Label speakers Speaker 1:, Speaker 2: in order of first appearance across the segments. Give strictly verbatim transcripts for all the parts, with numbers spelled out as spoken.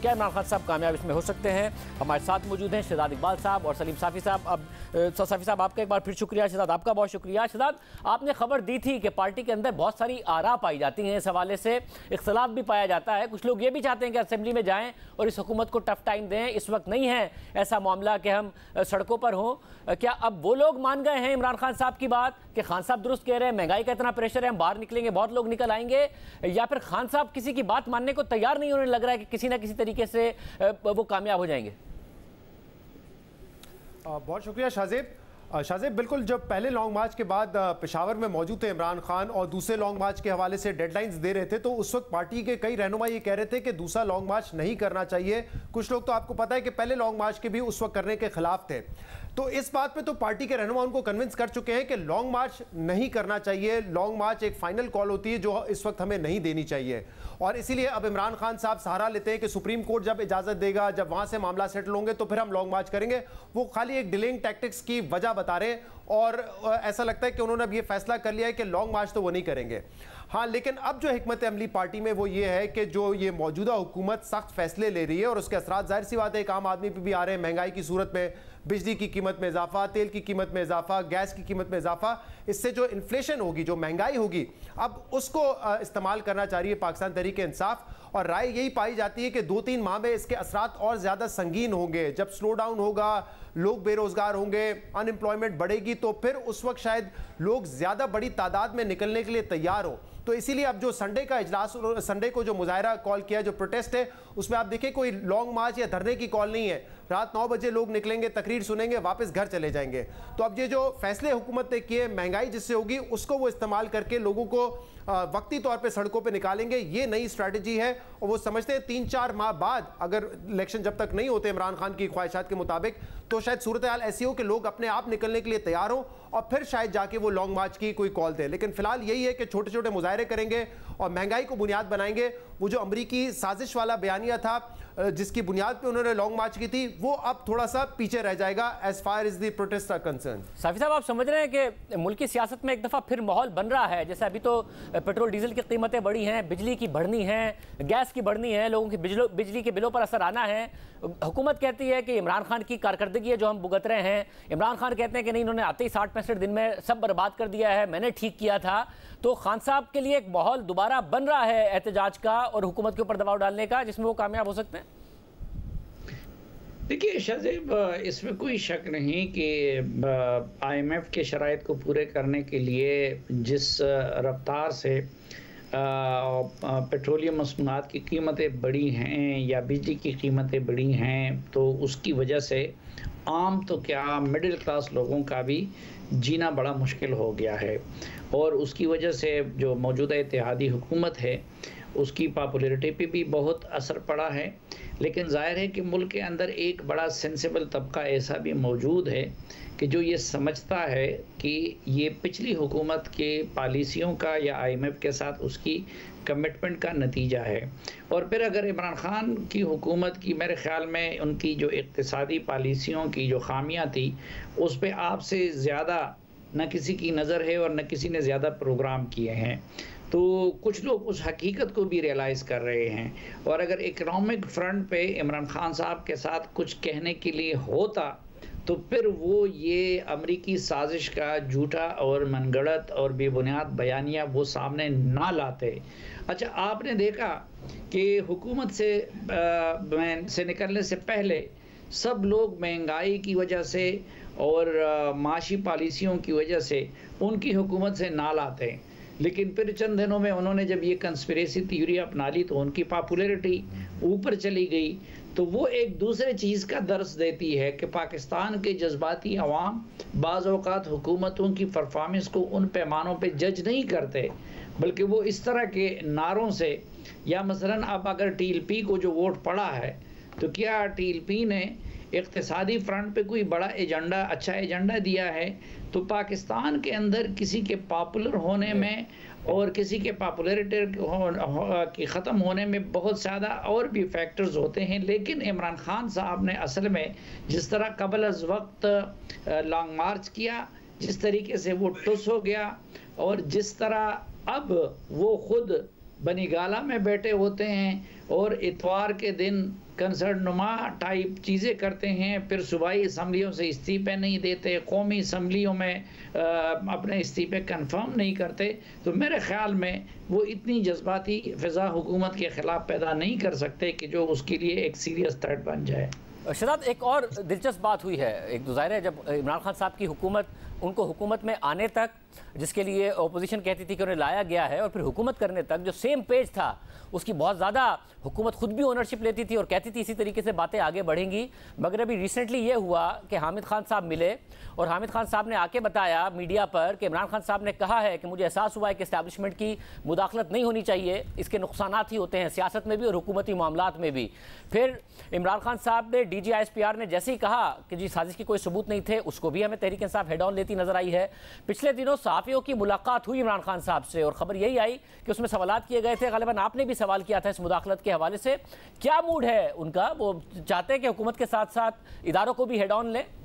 Speaker 1: क्या इमरान खान साहब कामयाब इसमें हो सकते हैं? हमारे साथ मौजूद हैं शहजाद इकबाल साहब और सलीम साफ़ी साहब। अब साफ़ी साहब आपका एक बार फिर शुक्रिया, शहजाद आपका बहुत शुक्रिया। शहजाद, आपने खबर दी थी कि पार्टी के अंदर बहुत सारी आरा पाई जाती हैं, इस हवाले से इख्तलाफ भी पाया जाता है। कुछ लोग ये भी चाहते हैं कि असेंबली में जाएं और इस हुकूमत को टफ टाइम दें। इस वक्त नहीं है ऐसा मामला कि हम सड़कों पर हों। क्या अब वो लोग मान गए हैं इमरान खान साहब की बात कि खान साहब दुरुस्त कह रहे हैं, महंगाई का इतना प्रेशर है, हम बाहर निकलेंगे, बहुत लोग निकल आएंगे, या फिर खान साहब किसी की बात मानने को तैयार नहीं होने लग रहा है कि किसी ना किसी तरीके से वो कामयाब हो जाएंगे?
Speaker 2: बहुत शुक्रिया शाहजेब। शाहजेब, बिल्कुल, जब पहले लॉन्ग मार्च के बाद पेशावर में मौजूद थे इमरान खान और दूसरे लॉन्ग मार्च के हवाले से डेडलाइंस दे रहे थे, तो उस वक्त पार्टी के कई रहनुमा ये कह रहे थे कि दूसरा लॉन्ग मार्च नहीं करना चाहिए। कुछ लोग तो आपको पता है कि पहले लॉन्ग मार्च के भी उस वक्त करने के खिलाफ थे। तो इस बात पे तो पार्टी के रहनुमा उनको कन्विंस कर चुके हैं कि लॉन्ग मार्च नहीं करना चाहिए। लॉन्ग मार्च एक फाइनल कॉल होती है जो इस वक्त हमें नहीं देनी चाहिए, और इसीलिए अब इमरान खान साहब सहारा लेते हैं कि सुप्रीम कोर्ट जब इजाज़त देगा, जब वहाँ से मामला सेटल होंगे तो फिर हम लॉन्ग मार्च करेंगे। वो खाली एक डिलेइंग टैक्टिक्स की वजह बता रहे हैं, और ऐसा लगता है कि उन्होंने अब ये फैसला कर लिया है कि लॉन्ग मार्च तो वो नहीं करेंगे। हाँ, लेकिन अब जो हिकमत अमली पार्टी में वो ये है कि जो ये मौजूदा हुकूमत सख्त फैसले ले रही है और उसके असरात जाहिर सी बात है एक आम आदमी पे भी आ रहे हैं। महंगाई की सूरत में बिजली की कीमत में इजाफा, तेल की कीमत में इजाफा, गैस की कीमत में इजाफा, इससे जो इन्फ्लेशन होगी, जो महंगाई होगी, अब उसको इस्तेमाल करना चाह रही है पाकिस्तान तहरीक इंसाफ। और राय यही पाई जाती है कि दो तीन माह में इसके असरात और ज़्यादा संगीन होंगे। जब स्लो डाउन होगा, लोग बेरोजगार होंगे, अनएम्प्लॉयमेंट बढ़ेगी, तो फिर उस वक्त शायद लोग ज़्यादा बड़ी तादाद में निकलने के लिए तैयार हो। तो इसीलिए अब जो संडे का इजलास, संडे को जो मुजाहरा कॉल किया, जो प्रोटेस्ट है, उसमें आप देखिए कोई लॉन्ग मार्च या धरने की कॉल नहीं है। रात नौ बजे लोग निकलेंगे, तकरीर सुनेंगे, वापस घर चले जाएंगे। तो अब ये जो फैसले हुकूमत ने किए, महंगाई जिससे होगी उसको वो इस्तेमाल करके लोगों को वक्ती तौर पे सड़कों पे निकालेंगे, ये नई स्ट्रैटेजी है। और वो समझते हैं तीन चार माह बाद अगर इलेक्शन जब तक नहीं होते इमरान खान की ख्वाहिशात के मुताबिक, तो शायद सूरत हाल ऐसी हो कि लोग अपने आप निकलने के लिए तैयार हो और फिर शायद जाके वो लॉन्ग मार्च की कोई कॉल दे। लेकिन फिलहाल यही है कि छोटे छोटे मुजाहरे करेंगे और महंगाई को बुनियाद बनाएंगे। वो जो अमरीकी साजिश वाला बयानिया था जिसकी बुनियाद पे उन्होंने लॉन्ग मार्च की थी, वो अब थोड़ा सा पीछे रह जाएगा as far as the protest are concern.
Speaker 1: Safi साहब, आप समझ रहे हैं कि मुल्की सियासत में एक दफ़ा फिर माहौल बन रहा है? जैसे अभी तो पेट्रोल डीजल की कीमतें बढ़ी हैं, बिजली की बढ़नी है, गैस की बढ़नी है, लोगों की बिजली बिजली के बिलों पर असर आना है। हुकूमत कहती है कि इमरान खान की कारकर्दगी है जो हम भुगत रहे हैं। इमरान खान कहते हैं कि नहीं, इन्होंने आते ही साठ पैंसठ दिन में सब बर्बाद कर दिया है, मैंने ठीक किया था। तो खान साहब के लिए एक माहौल दोबारा बन रहा है एहतजाज का और हुकूमत के ऊपर दबाव डालने का, जिसमें वो कामयाब हो सकते हैं।
Speaker 3: देखिए शाहजेब, इसमें कोई शक नहीं कि आईएमएफ के शराइत को पूरे करने के लिए जिस रफ्तार से पेट्रोलियम मसनूआत की कीमतें बढ़ी हैं या बिजली की कीमतें बढ़ी हैं, तो उसकी वजह से आम तो क्या मिडिल क्लास लोगों का भी जीना बड़ा मुश्किल हो गया है। और उसकी वजह से जो मौजूदा इत्तेहादी हुकूमत है उसकी पॉपुलैरिटी पे भी बहुत असर पड़ा है। लेकिन ज़ाहिर है कि मुल्क के अंदर एक बड़ा सेंसिबल तबका ऐसा भी मौजूद है कि जो ये समझता है कि ये पिछली हुकूमत के पॉलिसियों का या आईएमएफ के साथ उसकी कमिटमेंट का नतीजा है। और फिर अगर इमरान खान की हुकूमत की, मेरे ख़्याल में उनकी जो इक़्तिसादी पॉलिसियों की जो खामियां थी, उस पर आपसे ज़्यादा न किसी की नज़र है और न किसी ने ज़्यादा प्रोग्राम किए हैं। तो कुछ लोग उस हकीकत को भी रियलाइज़ कर रहे हैं। और अगर इकनॉमिक फ्रंट पे इमरान खान साहब के साथ कुछ कहने के लिए होता तो फिर वो ये अमरीकी साजिश का झूठा और मनगढ़ंत और बेबुनियाद बयानिया वो सामने ना लाते। अच्छा, आपने देखा कि हुकूमत से आ, से निकलने से पहले सब लोग महंगाई की वजह से और माशी पॉलिसियों की वजह से उनकी हुकूमत से ना लाते, लेकिन फिर चंद दिनों में उन्होंने जब ये कंस्पिरेसी थ्योरी अपना ली तो उनकी पॉपुलैरिटी ऊपर चली गई। तो वो एक दूसरे चीज़ का दर्स देती है कि पाकिस्तान के जज्बाती अवाम बाज़ औक़ात हुकूमतों की परफॉर्मेंस को उन पैमानों पे जज नहीं करते, बल्कि वो इस तरह के नारों से, या मसलन अब अगर टीएलपी को जो वोट पड़ा है तो क्या टीएलपी ने इक़्तिसादी फ्रंट पे कोई बड़ा एजेंडा, अच्छा एजेंडा दिया है? तो पाकिस्तान के अंदर किसी के पॉपुलर होने में और किसी के पॉपुलैरिटी की ख़त्म होने में बहुत ज़्यादा और भी फैक्टर्स होते हैं। लेकिन इमरान खान साहब ने असल में जिस तरह कबल अज़ वक्त लॉन्ग मार्च किया, जिस तरीके से वो टुस हो गया, और जिस तरह अब वो खुद बनीगाला में बैठे होते हैं और इतवार के दिन कंसर्न नुमा टाइप चीज़ें करते हैं, फिर सूबाई असम्बलियों से इस्तीफे नहीं देते, कौमी असम्बलियों में आ, अपने इस्तीफे कंफर्म नहीं करते, तो मेरे ख्याल में वो इतनी जज्बाती फ़िज़ा हुकूमत के ख़िलाफ़ पैदा नहीं कर सकते कि जो उसके लिए एक सीरियस थ्रेट बन जाए।
Speaker 1: शहजाद, एक और दिलचस्प बात हुई है, एक तो ज़ाहिर है जब इमरान खान साहब की हुकूमत, उनको हुकूमत में आने तक जिसके लिए अपोजिशन कहती थी कि उन्हें लाया गया है, और फिर हुकूमत करने तक जो सेम पेज था उसकी बहुत ज़्यादा हुकूमत खुद भी ओनरशिप लेती थी और कहती थी इसी तरीके से बातें आगे बढ़ेंगी। मगर अभी रिसेंटली ये हुआ कि हामिद खान साहब मिले और हामिद खान साहब ने आके बताया मीडिया पर कि इमरान खान साहब ने कहा है कि मुझे एहसास हुआ है कि इस्टेब्लिशमेंट की मुदाखलत नहीं होनी चाहिए, इसके नुकसानात ही होते हैं सियासत में भी और हुकूमती मामलात में भी। फिर इमरान खान साहब ने D G I S P R ने जैसे ही कहा कि जी साजिश के कोई सबूत नहीं थे, उसको भी हमें तहरीक इंसाफ हेड ऑन लेती नजर आई है। पिछले दिनों सहाफ़ियों की मुलाकात हुई इमरान खान साहब से और खबर यही आई कि उसमें सवालात किए गए थे, गालिबन आपने भी सवाल किया था इस मुदाखलत के हवाले से। क्या मूड है उनका? वो चाहते हैं कि हुकूमत के साथ साथ इदारों को भी हेड ऑन लें?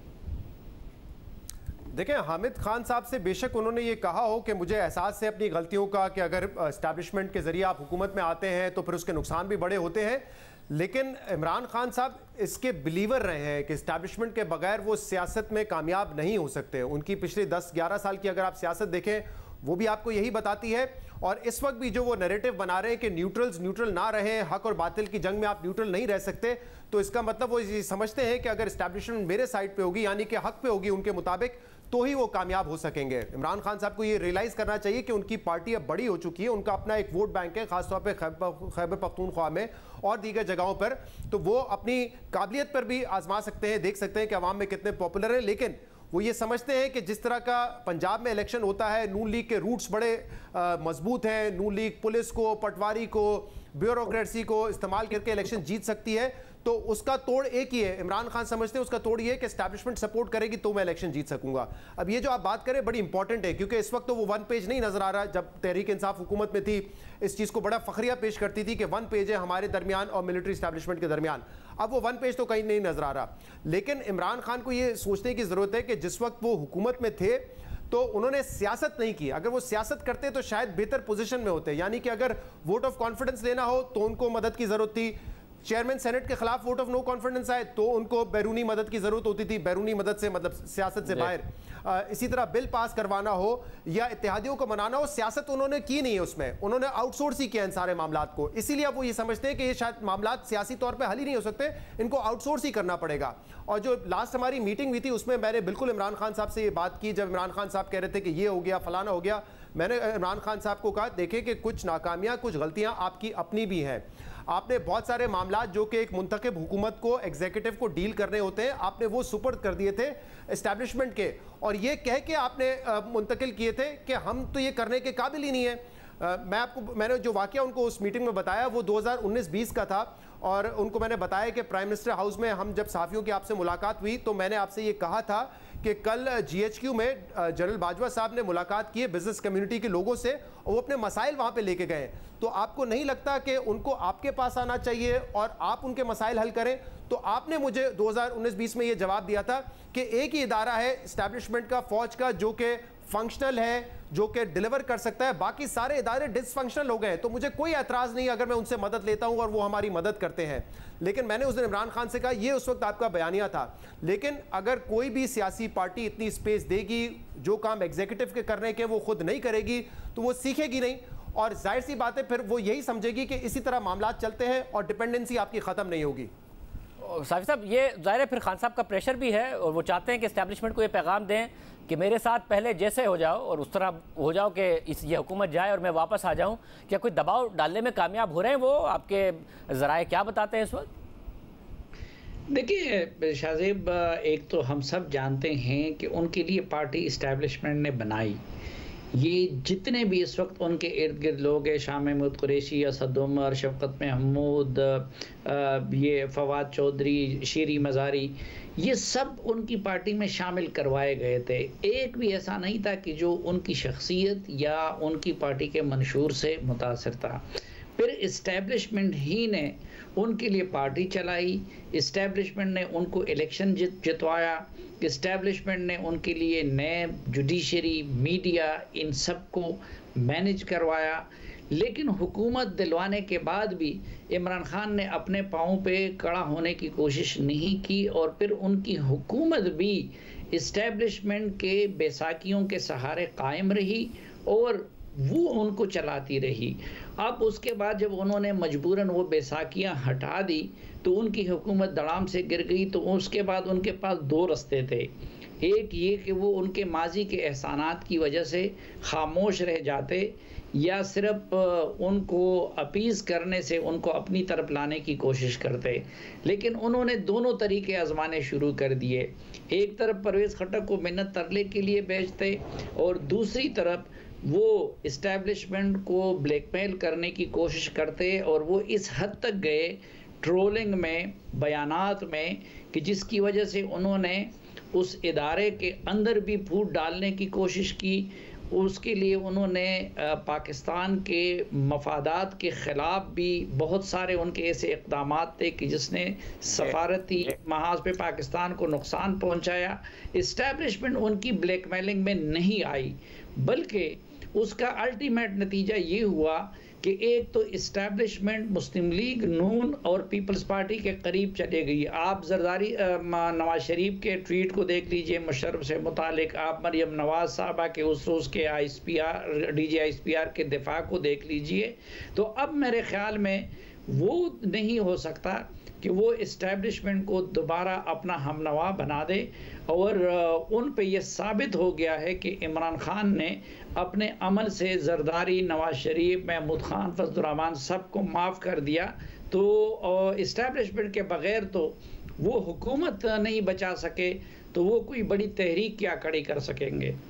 Speaker 2: देखें, हामिद खान साहब से बेशक उन्होंने ये कहा हो कि मुझे एहसास है अपनी गलतियों का कि अगर एस्टैब्लिशमेंट के जरिए आप हुकूमत में आते हैं तो फिर उसके नुकसान भी बड़े होते हैं, लेकिन इमरान खान साहब इसके बिलीवर रहे हैं कि एस्टैब्लिशमेंट के बगैर वो सियासत में कामयाब नहीं हो सकते। उनकी पिछले दस ग्यारह साल की अगर आप सियासत देखें वो भी आपको यही बताती है। और इस वक्त भी जो वो नैरेटिव बना रहे हैं कि न्यूट्रल्स न्यूट्रल ना रहे, हक और बातिल की जंग में आप न्यूट्रल नहीं रह सकते, तो इसका मतलब वो ये समझते हैं कि अगर एस्टैब्लिशमेंट मेरे साइड पे होगी, यानी कि हक पे होगी उनके मुताबिक, तो ही वो कामयाब हो सकेंगे। इमरान खान साहब को ये रियलाइज करना चाहिए कि उनकी पार्टी अब बड़ी हो चुकी है, उनका अपना एक वोट बैंक है, खासतौर पे खैबर पख्तूनख्वा में और दीगर जगहों पर, तो वो अपनी काबिलियत पर भी आजमा सकते हैं, देख सकते हैं कि अवाम में कितने पॉपुलर हैं। लेकिन वो ये समझते हैं कि जिस तरह का पंजाब में इलेक्शन होता है, नून लीग के रूट्स बड़े मजबूत हैं, नून लीग पुलिस को, पटवारी को, ब्यूरोक्रेसी को इस्तेमाल करके इलेक्शन जीत सकती है, तो उसका तोड़ एक ही है। इमरान खान समझते हैं उसका तोड़ ये है कि एस्टैब्लिशमेंट सपोर्ट करेगी तो मैं इलेक्शन जीत सकूंगा। अब ये जो आप बात करें बड़ी इंपॉर्टेंट है, क्योंकि इस वक्त तो वो वन पेज नहीं नजर आ रहा। जब तहरीक इंसाफ हुकूमत में थी इस चीज़ को बड़ा फखरिया पेश करती थी कि वन पेज है हमारे दरमियान और मिलिट्री एस्टैब्लिशमेंट के दरमियान। अब वो वन पेज तो कहीं नहीं नजर आ रहा। लेकिन इमरान खान को ये सोचने की ज़रूरत है कि जिस वक्त वो हुकूमत में थे तो उन्होंने सियासत नहीं की। अगर वो सियासत करते तो शायद बेहतर पोजीशन में होते, यानी कि अगर वोट ऑफ कॉन्फिडेंस लेना हो तो उनको मदद की ज़रूरत थी, चेयरमैन सेनेट के खिलाफ वोट ऑफ नो कॉन्फिडेंस आए तो उनको बैरूनी मदद की जरूरत होती थी, बैरूनी मदद से मतलब सियासत से बाहर। आ, इसी तरह बिल पास करवाना हो या इत्तेहादियों को मनाना हो, सियासत उन्होंने की नहीं है, उसमें उन्होंने आउटसोर्स ही किया इन सारे मामलात को। इसीलिए अब वो ये समझते हैं कि ये शायद मामलात सियासी तौर पर हल ही नहीं हो सकते, इनको आउटसोर्स ही करना पड़ेगा। और जो लास्ट हमारी मीटिंग हुई थी उसमें मैंने बिल्कुल इमरान खान साहब से ये बात की, जब इमरान खान साहब कह रहे थे कि ये हो गया फलाना हो गया, मैंने इमरान खान साहब को कहा देखें कि कुछ नाकामियां कुछ गलतियां आपकी अपनी भी हैं। आपने बहुत सारे मामला जो कि एक मुंतखब हुकूमत को, एग्जीक्यूटिव को डील करने होते हैं, आपने वो सुपर्द कर दिए थे एस्टैब्लिशमेंट के, और ये कह के आपने मुंतकिल किए थे कि हम तो ये करने के काबिल ही नहीं है। आ, मैं आपको मैंने जो वाकया उनको उस मीटिंग में बताया वो दो हज़ार उन्नीस बीस का था, और उनको मैंने बताया कि प्राइम मिनिस्टर हाउस में हम जब सहाफ़ियों की आपसे मुलाकात हुई तो मैंने आपसे ये कहा था कि कल जीएचक्यू में जनरल बाजवा साहब ने मुलाकात की है बिजनेस कम्युनिटी के लोगों से, और वो अपने मसाइल वहाँ पे लेके गए। तो आपको नहीं लगता कि उनको आपके पास आना चाहिए और आप उनके मसाइल हल करें? तो आपने मुझे दो हज़ार उन्नीस बीस में ये जवाब दिया था कि एक ही इदारा है इस्टेब्लिशमेंट का, फौज का, जो कि फंक्शनल है, जो कि डिलीवर कर सकता है, बाकी सारे इदारे डिसफंक्शनल हो गए। तो मुझे कोई एतराज़ नहीं अगर मैं उनसे मदद लेता हूं और वो हमारी मदद करते हैं। लेकिन मैंने उस दिन इमरान खान से कहा, ये उस वक्त आपका बयानिया था, लेकिन अगर कोई भी सियासी पार्टी इतनी स्पेस देगी, जो काम एग्जीक्यूटिव के करने के वो खुद नहीं करेगी, तो वो सीखेगी नहीं, और जाहिर सी बात है फिर वो यही समझेगी कि इसी तरह मामला चलते हैं और डिपेंडेंसी आपकी ख़त्म नहीं होगी।
Speaker 1: साफी साहब, ये ज़ाहिर है फिर खान साहब का प्रेशर भी है, और वो चाहते हैं कि एस्टैब्लिशमेंट को ये पैगाम दें कि मेरे साथ पहले जैसे हो जाओ और उस तरह हो जाओ कि इस ये हुकूमत जाए और मैं वापस आ जाऊं। क्या कोई दबाव डालने में कामयाब हो रहे हैं वो? आपके ज़राए क्या बताते हैं इस वक्त?
Speaker 3: देखिए शाहजेब, एक तो हम सब जानते हैं कि उनके लिए पार्टी इस्टेब्लिशमेंट ने बनाई, ये जितने भी इस वक्त उनके इर्द गिर्द लोग हैं, शाह महमूद कुरैशी, असद उमर, शफकत महमूद, ये फवाद चौधरी, शीरी मज़ारी, ये सब उनकी पार्टी में शामिल करवाए गए थे। एक भी ऐसा नहीं था कि जो उनकी शख्सियत या उनकी पार्टी के मंशूर से मुतासर था। फिर इस्टेब्लिशमेंट ही ने उनके लिए पार्टी चलाई, इस्टेब्लिशमेंट ने उनको इलेक्शन जित जितवाया, इस्टेब्लिशमेंट ने उनके लिए नए जुडिशरी, मीडिया, इन सब को मैनेज करवाया। लेकिन हुकूमत दिलवाने के बाद भी इमरान खान ने अपने पाँव पे खड़ा होने की कोशिश नहीं की और फिर उनकी हुकूमत भी इस्टेब्लिशमेंट के बैसाखियों के सहारे कायम रही और वो उनको चलाती रही। अब उसके बाद जब उन्होंने मजबूरन वो बैसाखियाँ हटा दी तो उनकी हुकूमत धड़ाम से गिर गई। तो उसके बाद उनके पास दो रास्ते थे, एक ये कि वो उनके माजी के एहसानात की वजह से खामोश रह जाते या सिर्फ उनको अपीज़ करने से उनको अपनी तरफ लाने की कोशिश करते। लेकिन उन्होंने दोनों तरीके आजमाने शुरू कर दिए, एक तरफ परवेज़ खट्टक को मिन्नत तरले के लिए भेजते और दूसरी तरफ वो इस्टेब्लिशमेंट को ब्लैकमेल करने की कोशिश करते और वो इस हद तक गए ट्रोलिंग में, बयानात में, कि जिसकी वजह से उन्होंने उस इदारे के अंदर भी फूट डालने की कोशिश की। उसके लिए उन्होंने पाकिस्तान के मफादात के ख़िलाफ़ भी बहुत सारे उनके ऐसे इक़दामात थे कि जिसने सफारती महाज पे पाकिस्तान को नुकसान पहुंचाया। इस्टेब्लिशमेंट उनकी ब्लैकमेलिंग में नहीं आई, बल्कि उसका अल्टीमेट नतीजा ये हुआ कि एक तो इस्टेब्लिशमेंट मुस्लिम लीग, नून और पीपल्स पार्टी के करीब चले गई। आप जरदारी नवाज शरीफ के ट्वीट को देख लीजिए मुशर्रफ से मुतालिक, आप मरियम नवाज साहबा के उस रोज़ के I S P R D G I S P R के दिफा को देख लीजिए। तो अब मेरे ख़्याल में वो नहीं हो सकता कि वो इस्टेब्लिशमेंट को दोबारा अपना हमनवा बना दे और उन पे ये साबित हो गया है कि इमरान खान ने अपने अमल से जरदारी, नवाज शरीफ, महमूद खान, फजलुर रहमान सबको माफ़ कर दिया। तो इस्टेब्लिशमेंट के बग़ैर तो वो हुकूमत नहीं बचा सके, तो वो कोई बड़ी तहरीक क्या खड़ी कर सकेंगे।